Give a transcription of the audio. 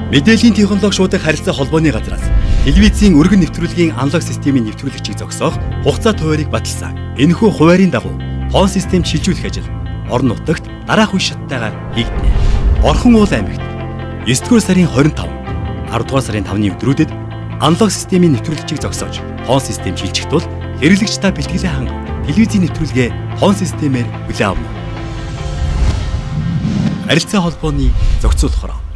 Мэдээллийн технологи шуудаг харилцаа холбооны газраас телевизийн өргөн нэвтрүүлгийн аналог системийн нэвтрүүлэгчийг зогсоох хугацаа хуваарийг баталсан. Энэхүү хуваарийн дагуу тоон систем шилжүүлэх ажил орон нутагт дараах үе шаттайгаар хийгдэнэ. Орхон уул аймагт 9-р сарын 25, 10-р сарын 5-ны өдрүүдэд аналог системийн нэвтрүүлэгчийг зогсоож тоон систем шилжих тул хэрэглэгч та бэлтгэлээ ханган телевизийн нэвтрүүлгээ тоон системээр хүлээн авна. Харилцаа холбооны зохицуулахаар